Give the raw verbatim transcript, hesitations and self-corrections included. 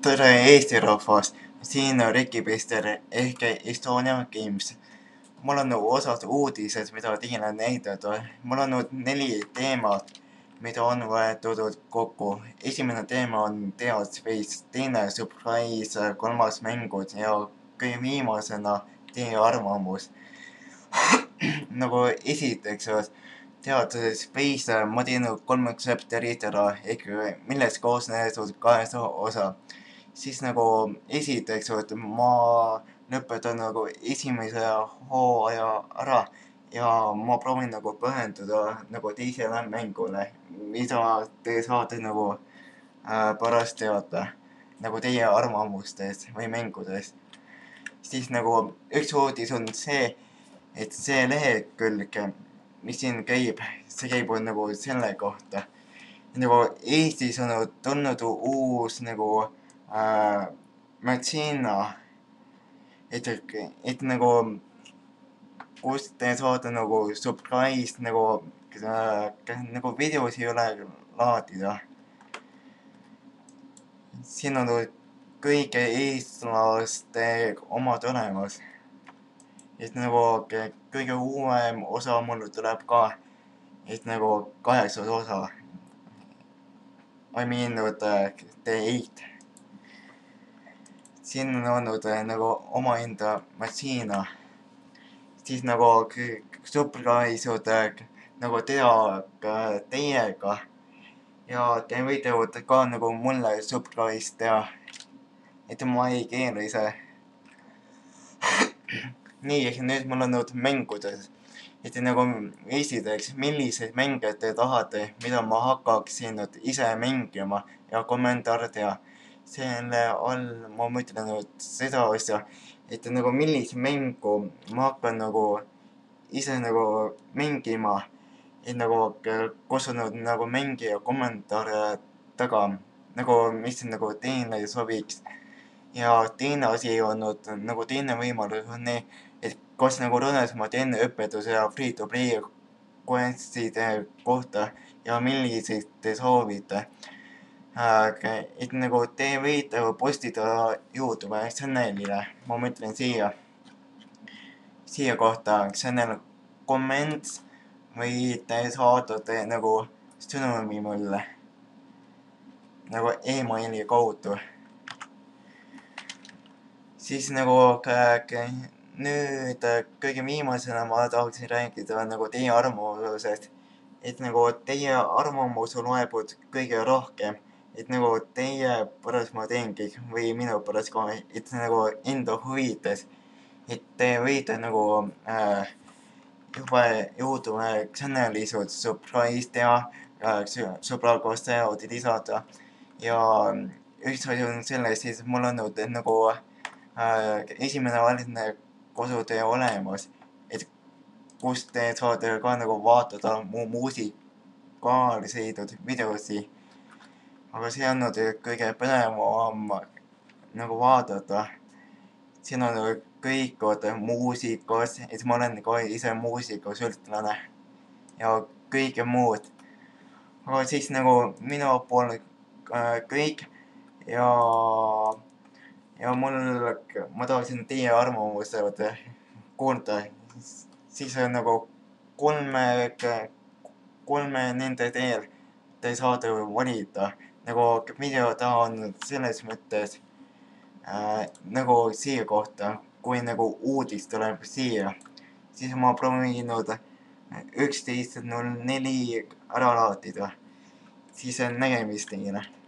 tere Eesti rahvas, siin on Riki Pester ehk Estonia Games. Mul on osad uudised, mida teile näidata. Mul on nüüd neli teemat, mida on võetud kokku. Esimene teema on Dead Space, teine Surprise, kolmas mängud ja kõige viimasena teie arvamus. nagu esiteks, Dead Space ma teinud kolm chapterit ära, ehk millest koosnenud kaheksa osa. Siis nagu esiteks, ma lõpetan nagu esimese hooaja ära ja ma proovin nagu pühenduda nagu teisele mängule, mida te saate nagu äh, pärast teada, nagu teie arvamustest või mängudest. Siis nagu üks uudis on see, et see lehekülg, mis siin käib, see käib nagu selle kohta. Nagu Eestis on tulnud uus nagu äh, Matsina, et, et nagu, kus te saate nagu surprise nagu äh, nagu videos ei ole laadida. Siin on kõige eestlaste omad olemas. Et nagu kõige uuem osa mul tuleb ka, et nagu kaheksas osa. I mean uh, the eight. Siin on olnud nagu omaenda Matsina. Siis nagu surprise'ud nagu teha teiega. Ja te võite ka nagu mulle surprise teha. Et ma ei keela ise. Nii, nüüd mul on nüüd mängudes. Et nagu esiteks, milliseid mänge te tahate, mida ma hakkaksin nüüd ise mängima ja kommentaar teha. Selle all ma mõtlen nüüd seda asja, et nagu millise mängu ma hakkan nagu ise nagu mängima. Et nagu kus on nagu mängija kommentaar taga, nagu mis nagu teine sobiks. Ja teine asi on nüüd, nagu teine võimalus on nii, et kas nagu rõõnes ma teen õpetuse ja free-to-play quest'ide kohta ja milliseid te soovite. Et nagu te võite postida YouTube channel'ile, ma mõtlen siia, siia kohta channel comments või te saatate nagu sõnumi mulle, nagu emaili kaudu. Siis nagu nüüd kõige viimasena ma tahaksin rääkida nagu teie arvamusest, et nagu teie arvamus loeb kõige rohkem, et nagu teie pärast ma teengi või minu pärast ka, et nagu enda huvides, et te võite nagu äh, juba YouTube channel'is surprise teha, sõbral koos teod lisada ja üks asi on selles, siis mul on nüüd nagu äh, esimene valine kodutee olemas, et kus te saate ka nagu vaatada mu muusikaalseid videosi. Aga see on nüüd kõige põnevam nagu vaadata. Siin on kõik muusikas, et ma olen ka ise muusikasõltlane ja kõike muud. Aga siis nagu minu pool kõik ja Ja mul, ma tahaksin teie arvamused kuulda, siis on nagu kolme, kolme nende teel te saate valida. Nagu video taha on selles mõttes äh, nagu siia kohta, kui nagu uudis tuleb siia, siis ma proovin üksteist null neli ära laadida. Siis on nägemist teile.